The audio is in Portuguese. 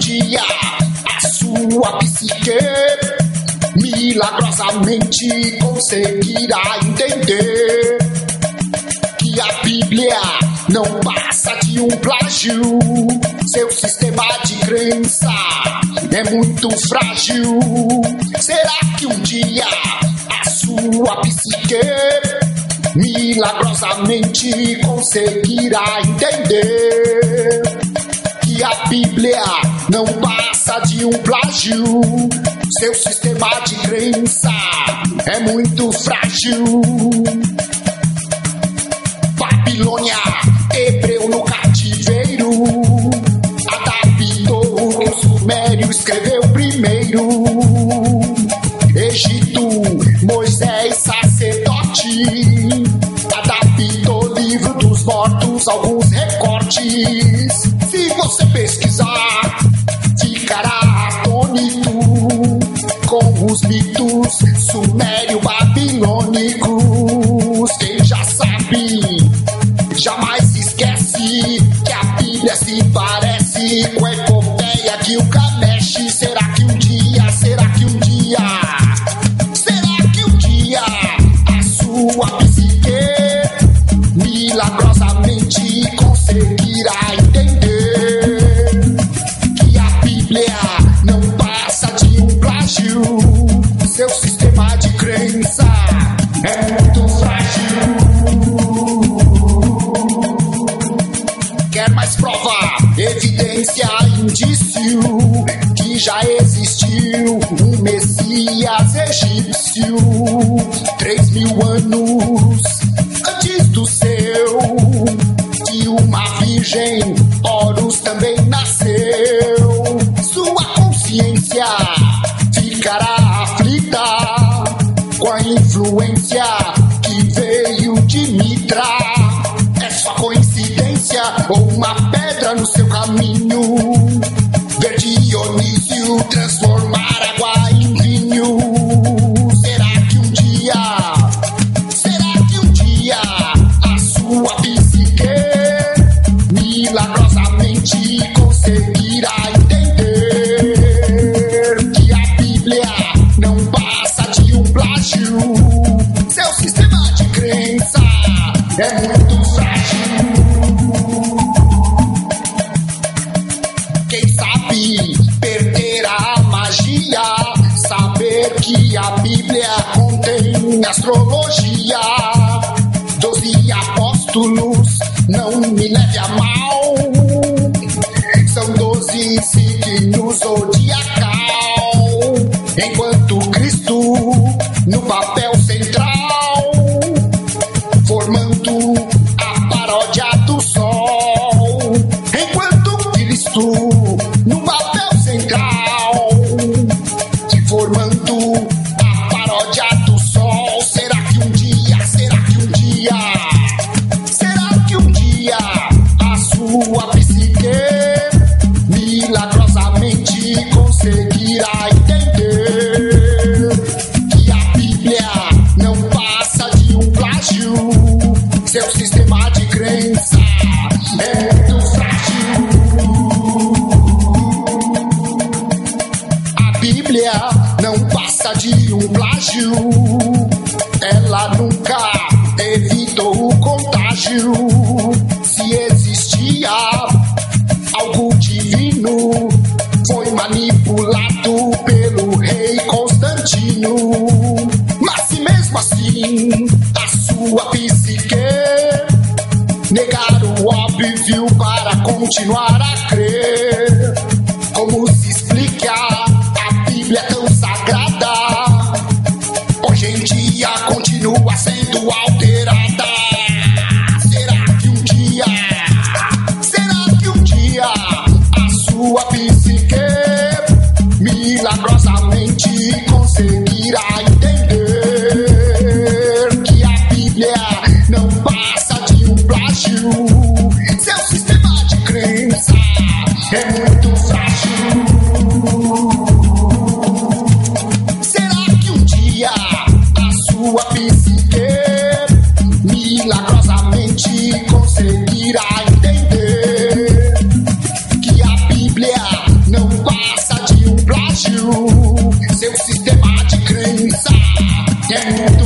dia a sua psique milagrosamente conseguirá entender que a Bíblia não passa de um plágio. Seu sistema de crença é muito frágil. Será que um dia a sua psique milagrosamente conseguirá entender que a Bíblia não passa de um plágio? Seu sistema de crença é muito frágil. Babilônia, hebreu no cativeiro, adaptou o que o Sumério escreveu primeiro. Egito, Moisés, sacerdote, adaptou o livro dos mortos, alguns recortes. Se você pesquisar, ficará atônito com os mitos sumério-babilônicos. Quem já sabe, jamais esquece que a Bíblia se parece com a epopeia de Gilgamesh. Será que um dia a sua psique milagrosamente conseguirá entender que a Bíblia não passa de um plágio? Seu sistema de crença é muito frágil. Quer mais prova, evidência, indício que já existiu um Messias egípcio 3.000 anos antes do seu, de uma virgem Horus também nasceu. Sua consciência ficará aflita com a influência que veio de Mitra. É só coincidência ou uma pedra no seu caminho ver Dionísio transformar água em vinho? Será que um dia a sua psique milagrosamente conseguirá entender que a Bíblia não passa de um plágio? Seu sistema de crença é muito frágil. Quem sabe perder a magia, saber que a Bíblia contém astrologia. 12 apóstolos, não me leve a mal, são 12 signos zodiacal, enquanto Cristo no papel central, formando a paródia do sol. Enquanto Cristo no papel central, formando a paródia do sol. Será que um dia a sua psique milagrosamente conseguirá entender que a Bíblia não passa de um plágio? Seu sistema de crença é muito frágil. A Bíblia não passa de um plágio. Ela nunca evitou o contágio. Se existia algo divino, foi manipulado pelo rei Constantino. Mas se mesmo assim a sua psique negar o óbvio para continuar a crer, como se explica a Bíblia tão sagrada? Hoje em dia continua sendo alterada. Será que um dia a sua psique milagrosamente conseguirá entender que a Bíblia não passa de um plágio? Seu sistema de crença é muito É